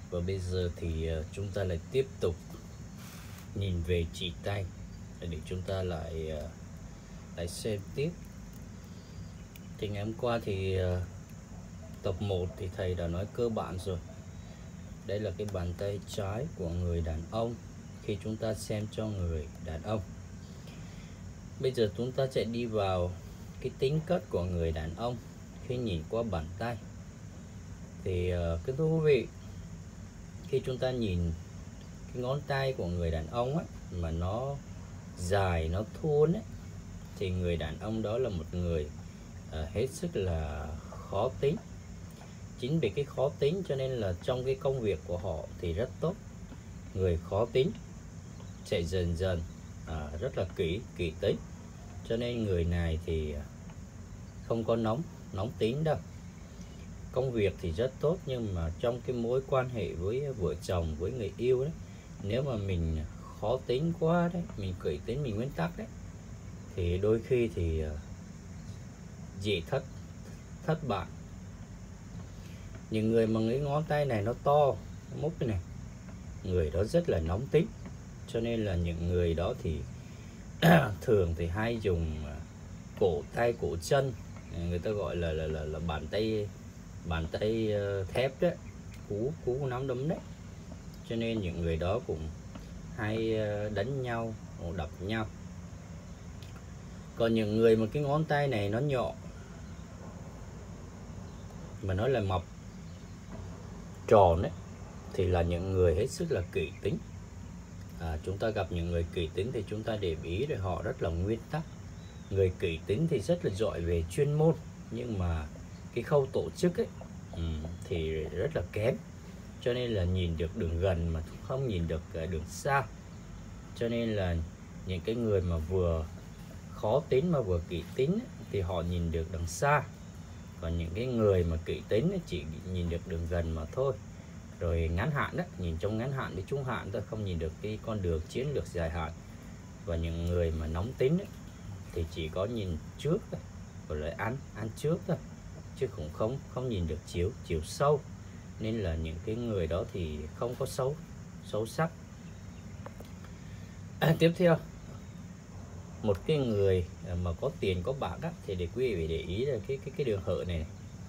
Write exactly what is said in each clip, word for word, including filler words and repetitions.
Và bây giờ thì uh, chúng ta lại tiếp tục nhìn về chỉ tay để chúng ta lại uh, lại xem tiếp. Thì ngày hôm qua thì uh, tập một thì thầy đã nói cơ bản rồi. Đây là cái bàn tay trái của người đàn ông khi chúng ta xem cho người đàn ông. Bây giờ chúng ta sẽ đi vào cái tính cách của người đàn ông khi nhìn qua bàn tay. Thì uh, cái thú vị, khi chúng ta nhìn cái ngón tay của người đàn ông ấy, mà nó dài, nó thuôn ấy, thì người đàn ông đó là một người uh, hết sức là khó tính. Chính vì cái khó tính cho nên là trong cái công việc của họ thì rất tốt. Người khó tính sẽ dần dần à, rất là kỹ kỹ tính, cho nên người này thì không có nóng nóng tính đâu. Công việc thì rất tốt, nhưng mà trong cái mối quan hệ với vợ chồng, với người yêu đấy, nếu mà mình khó tính quá đấy, mình kỹ tính, mình nguyên tắc đấy, thì đôi khi thì dễ thất thất bại. Những người mà cái ngón tay này nó to, nó múc cái này, người đó rất là nóng tính, cho nên là những người đó thì thường thì hay dùng cổ tay, cổ chân, người ta gọi là là là, là bàn tay bàn tay thép đấy, cú cú nắm đấm đấy, cho nên những người đó cũng hay đánh nhau, đập nhau. Còn những người mà cái ngón tay này nó nhỏ mà nó là mập tròn đấy, thì là những người hết sức là kỹ tính. À, chúng ta gặp những người kỹ tính thì chúng ta để ý rồi, họ rất là nguyên tắc. Người kỹ tính thì rất là giỏi về chuyên môn, nhưng mà cái khâu tổ chức ấy um, thì rất là kém, cho nên là nhìn được đường gần mà không nhìn được đường xa. Cho nên là những cái người mà vừa khó tính mà vừa kỹ tính ấy, thì họ nhìn được đằng xa. Còn những cái người mà kỹ tính ấy, chỉ nhìn được đường gần mà thôi. Rồi ngắn hạn đó, nhìn trong ngắn hạn đến trung hạn thôi, không nhìn được cái con đường chiến lược dài hạn. Và những người mà nóng tính ấy, thì chỉ có nhìn trước thôi, rồi lại ăn ăn trước thôi, chứ cũng không không nhìn được chiều chiều sâu. Nên là những cái người đó thì không có xấu xấu sắc. À, tiếp theo, một cái người mà có tiền có bạc á, thì để quý vị để ý là cái cái cái đường hở này, này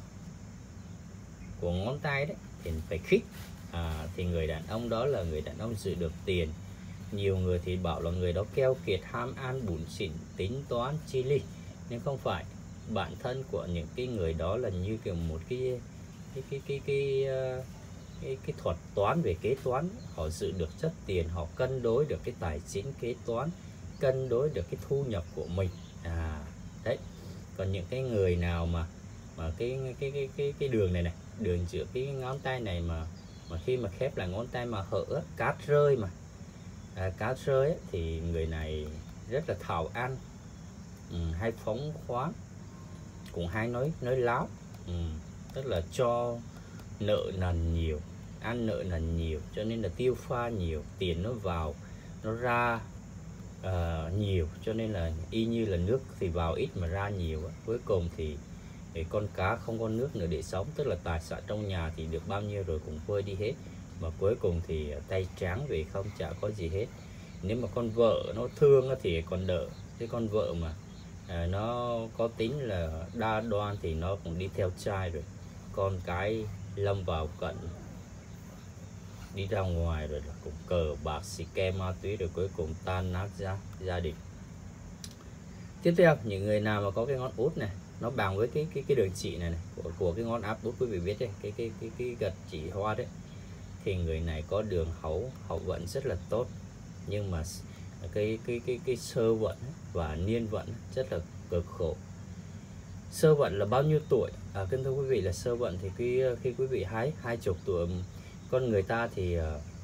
của ngón tay đấy thì phải khít. À, thì người đàn ông đó là người đàn ông giữ được tiền. Nhiều người thì bảo là người đó keo kiệt, ham ăn, bủn xỉn, tính toán chi ly, nhưng không phải. Bản thân của những cái người đó là như kiểu một cái cái cái cái cái cái, cái, cái thuật toán về kế toán. Họ giữ được rất tiền, họ cân đối được cái tài chính kế toán, cân đối được cái thu nhập của mình. À đấy. Còn những cái người nào mà mà cái cái cái cái cái đường này này, đường giữa cái ngón tay này mà mà khi mà khép lại ngón tay mà hở, cát rơi mà à, cát rơi ấy, thì người này rất là thạo ăn, ừ, hay phóng khoáng, cũng hay nói nói láo, ừ, tức là cho nợ nần nhiều, ăn nợ nần nhiều, cho nên là tiêu pha nhiều, tiền nó vào nó ra uh, nhiều, cho nên là y như là nước thì vào ít mà ra nhiều. Cuối cùng thì để con cá không có nước nữa để sống, tức là tài sản trong nhà thì được bao nhiêu rồi cũng vơi đi hết, mà cuối cùng thì tay trắng về không, chả có gì hết. Nếu mà con vợ nó thương thì còn đỡ, cái con vợ mà à, nó có tính là đa đoan thì nó cũng đi theo trai rồi. Con cái lâm vào cận đi ra ngoài rồi là cũng cờ bạc xì ke ma túy, rồi cuối cùng tan nát ra gia đình. Tiếp theo, những người nào mà có cái ngón út này nó bằng với cái cái cái đường chỉ này, này của, của cái ngón áp út, quý vị biết đấy, cái cái cái cái gật chỉ hoa đấy, thì người này có đường hậu hậu vận rất là tốt, nhưng mà cái cái cái cái sơ vận và niên vận rất là cực khổ. Sơ vận là bao nhiêu tuổi? À, kính thưa quý vị, là sơ vận thì khi khi quý vị hái hai chục tuổi, con người ta thì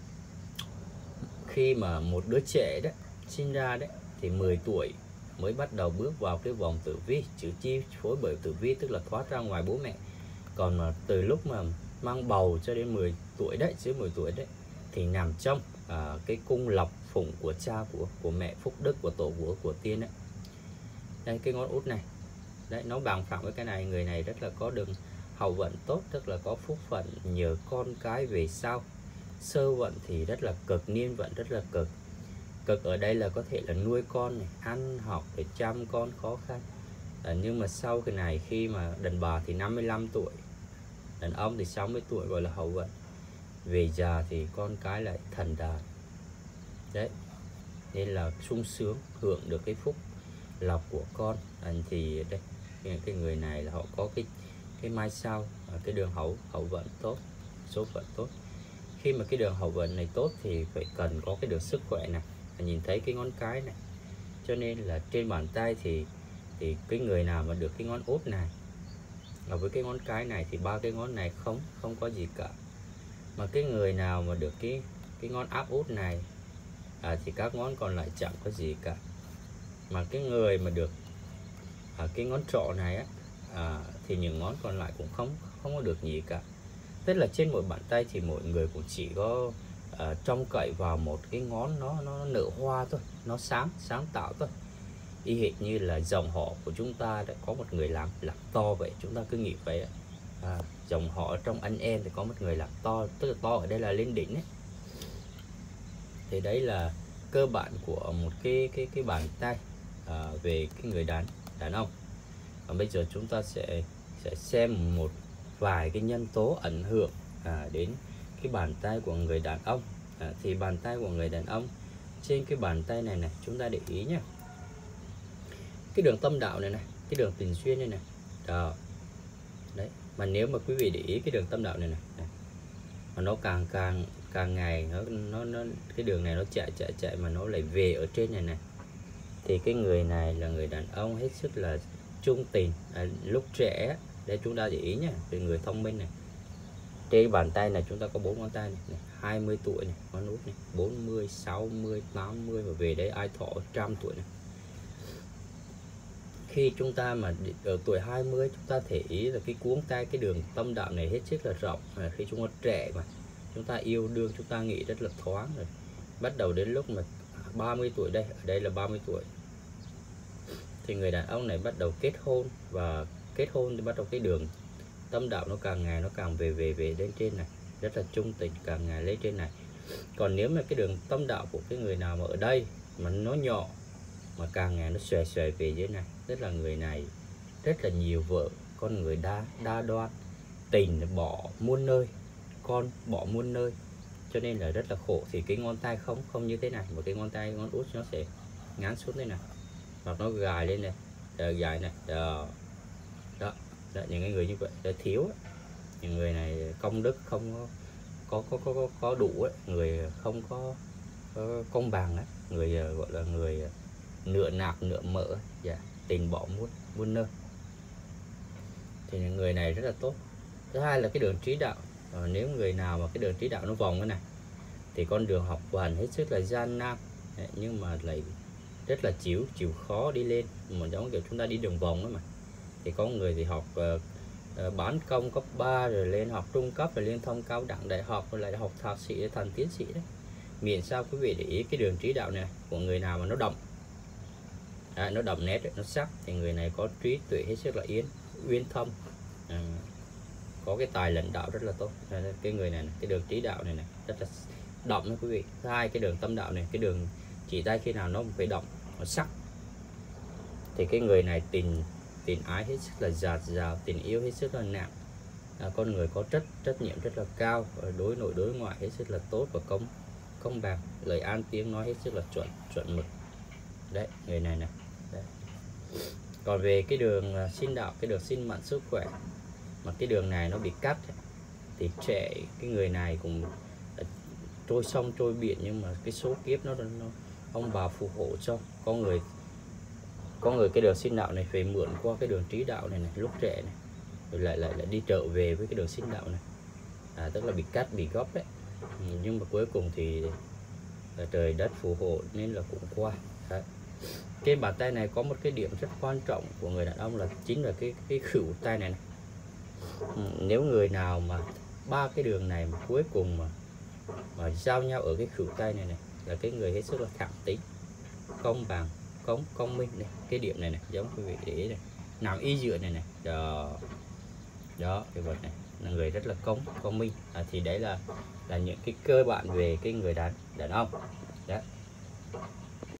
khi mà một đứa trẻ đấy sinh ra đấy thì mười tuổi mới bắt đầu bước vào cái vòng tử vi, chữ chi phối bởi tử vi, tức là thoát ra ngoài bố mẹ. Còn mà từ lúc mà mang bầu cho đến mười tuổi đấy, dưới mười tuổi đấy, thì nằm trong à, cái cung lọc phụng của cha, của của mẹ, phúc đức của tổ của của tiên đấy. Đây, cái ngón út này đấy, nó bằng phẳng với cái này. Người này rất là có đường hậu vận tốt, tức là có phúc phận nhờ con cái về sau. Sơ vận thì rất là cực, niên vận rất là cực. Cực ở đây là có thể là nuôi con này, ăn học để chăm con khó khăn. À, nhưng mà sau cái này khi mà đàn bà thì năm mươi lăm tuổi, đàn ông thì sáu mươi tuổi gọi là hậu vận. Về già thì con cái lại thần đàn. Đấy, nên là sung sướng, hưởng được cái phúc lộc của con. À, thì đây cái người này là họ có cái cái mai sau, cái đường hậu hậu vận tốt, số phận tốt. Khi mà cái đường hậu vận này tốt thì phải cần có cái được sức khỏe này. Nhìn thấy cái ngón cái này, cho nên là trên bàn tay thì thì cái người nào mà được cái ngón út này và với cái ngón cái này thì ba cái ngón này không không có gì cả. Mà cái người nào mà được cái cái ngón áp út này à, thì các ngón còn lại chẳng có gì cả. Mà cái người mà được à, cái ngón trỏ này á, à, thì những ngón còn lại cũng không không có được gì cả. Tức là trên mỗi bàn tay thì mỗi người cũng chỉ có à, trông cậy vào một cái ngón nó nó nở hoa thôi, nó sáng sáng tạo thôi. Y hệt như là dòng họ của chúng ta đã có một người làm làm to vậy, chúng ta cứ nghĩ vậy. À, dòng họ trong anh em thì có một người làm to, tức là to ở đây là lên đỉnh ấy. Thì đấy là cơ bản của một cái cái cái bàn tay à, về cái người đàn đàn ông. Và bây giờ chúng ta sẽ sẽ xem một vài cái nhân tố ảnh hưởng à, đến cái bàn tay của người đàn ông. À, thì bàn tay của người đàn ông, trên cái bàn tay này này chúng ta để ý nhé, cái đường tâm đạo này này, cái đường tình duyên này này. Đó. Đấy, mà nếu mà quý vị để ý cái đường tâm đạo này này, này mà nó càng càng càng ngày nó nó nó cái đường này nó chạy chạy chạy mà nó lại về ở trên này này, thì cái người này là người đàn ông hết sức là trung tình. À, lúc trẻ để chúng ta để ý nhé, về người thông minh này, trên bàn tay này chúng ta có bốn ngón tay này, này hai mươi tuổi này, ngón út này bốn mươi, sáu mươi, tám mươi, và về đây ai thọ trăm tuổi này. Khi chúng ta mà ở tuổi hai mươi, chúng ta thể ý là cái cuống tay, cái đường tâm đạo này hết sức là rộng. À, khi chúng ta trẻ mà chúng ta yêu đương, chúng ta nghĩ rất là thoáng rồi. Bắt đầu đến lúc mà ba mươi tuổi, đây ở đây là ba mươi tuổi, thì người đàn ông này bắt đầu kết hôn, và kết hôn thì bắt đầu cái đường tâm đạo nó càng ngày nó càng về về về lên trên này, rất là trung tình, càng ngày lên trên này. Còn nếu mà cái đường tâm đạo của cái người nào mà ở đây mà nó nhỏ, mà càng ngày nó xòe xòe về dưới này, tức là người này rất là nhiều vợ, con người đa đa đoan, tình bỏ muôn nơi, con bỏ muôn nơi, cho nên là rất là khổ. Thì cái ngón tay không không như thế này, một cái ngón tay ngón út nó sẽ ngắn xuống thế này, hoặc nó gài lên này, gài này. Đó. Đó. Đó, những cái người như vậy là thiếu. Những người này công đức không có có có có, có đủ ấy. Người không có, có công bằng ấy. Người gọi là người nửa nạc nửa mỡ, dạ, tình bỏ muôn muôn nơi, thì những người này rất là tốt. Thứ hai là cái đường trí đạo. À, nếu người nào mà cái đường trí đạo nó vòng cái này thì con đường học hành hết sức là gian nan, nhưng mà lại rất là chịu chịu khó đi lên, mà giống kiểu chúng ta đi đường vòng đó mà. Thì có người thì học uh, uh, bán công cấp ba, rồi lên học trung cấp, rồi lên thông cao đẳng đại học, rồi lại học thạc sĩ thành tiến sĩ đấy. Miễn sao quý vị để ý cái đường trí đạo này của người nào mà nó đậm, à, nó đậm nét, nó sắc, thì người này có trí tuệ hết sức là yến uyên thâm, à, có cái tài lãnh đạo rất là tốt. À, cái người này, này cái đường trí đạo này này rất là đậm đó quý vị. Thứ hai, cái đường tâm đạo này, cái đường chỉ tay khi nào nó phải đậm, nó sắc, thì cái người này tình tình ái hết sức là dạt dào, tình yêu hết sức là nặng. À, con người có trách trách nhiệm rất là cao, đối nội đối ngoại hết sức là tốt và công công bằng, lời an tiếng nói hết sức là chuẩn chuẩn mực. Đấy, người này này. Đấy. Còn về cái đường sinh đạo, cái đường sinh mệnh sức khỏe, mà cái đường này nó bị cắt thì trẻ cái người này cũng trôi sông trôi biển, nhưng mà cái số kiếp nó, nó ông bà phù hộ cho. Có người có người cái đường sinh đạo này phải mượn qua cái đường trí đạo này này lúc trẻ này, rồi lại lại lại đi trở về với cái đường sinh đạo này, à, tức là bị cắt bị góc đấy. Nhưng mà cuối cùng thì trời đất phù hộ nên là cũng qua. Đấy. Trên bàn tay này có một cái điểm rất quan trọng của người đàn ông là chính là cái cái khuỷu tay này, này. Nếu người nào mà ba cái đường này mà cuối cùng mà mà giao nhau ở cái khuỷu tay này này là cái người hết sức là thẳng tính, công bằng, công công minh này. Cái điểm này này giống quý vị để ý này, nằm y dựa này này. Đó. Đó, cái vật này là người rất là công công minh. À, thì đấy là là những cái cơ bản về cái người đàn đàn ông. Đó.